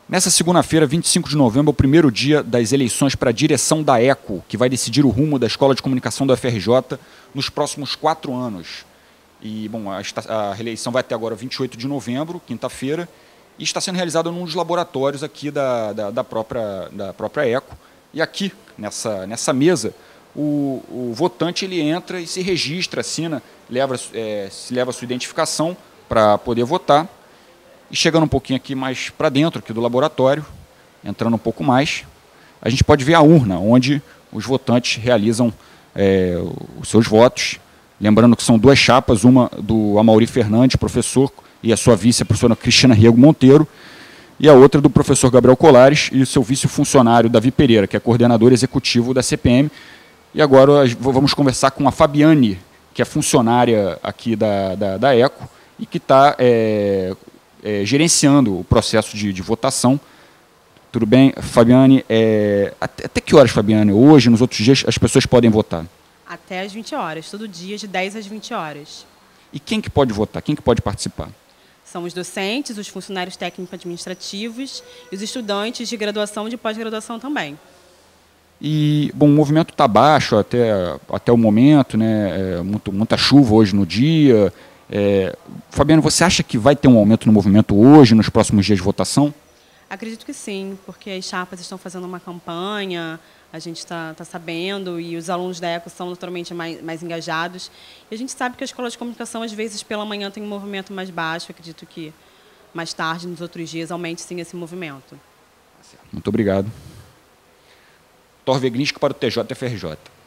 Nessa segunda-feira, 25 de novembro, é o primeiro dia das eleições para a direção da ECO, que vai decidir o rumo da Escola de Comunicação da UFRJ nos próximos 4 anos. E, bom, a reeleição vai até agora 28 de novembro, quinta-feira, e está sendo realizada num dos laboratórios aqui da própria ECO. E aqui, nessa mesa, o votante ele entra e se registra, assina, leva a sua identificação para poder votar. E chegando um pouquinho aqui mais para dentro aqui do laboratório, entrando um pouco mais, a gente pode ver a urna, onde os votantes realizam os seus votos. Lembrando que são duas chapas, uma do Amaury Fernandes, professor, e a sua vice, a professora Cristina Riego Monteiro, e a outra do professor Gabriel Colares e o seu vice-funcionário, Davi Pereira, que é coordenador executivo da CPM. E agora vamos conversar com a Fabiane, que é funcionária aqui da ECO e que está gerenciando o processo de votação. Tudo bem, Fabiane? Até que horas, Fabiane? Hoje, nos outros dias, as pessoas podem votar? Até às 20 horas, todo dia de 10 às 20 horas. E quem que pode votar? Quem que pode participar? São os docentes, os funcionários técnico-administrativos e os estudantes de graduação e de pós-graduação também. E, bom, o movimento está baixo até o momento, né? Muita chuva hoje no dia. Fabiano, você acha que vai ter um aumento no movimento hoje, nos próximos dias de votação? Acredito que sim, porque as chapas estão fazendo uma campanha, a gente está sabendo, e os alunos da ECO são naturalmente mais engajados. E a gente sabe que a Escola de Comunicação, às vezes, pela manhã tem um movimento mais baixo. Acredito que mais tarde, nos outros dias, aumente sim esse movimento. Muito obrigado. Thor Vegninsky para o TJFRJ.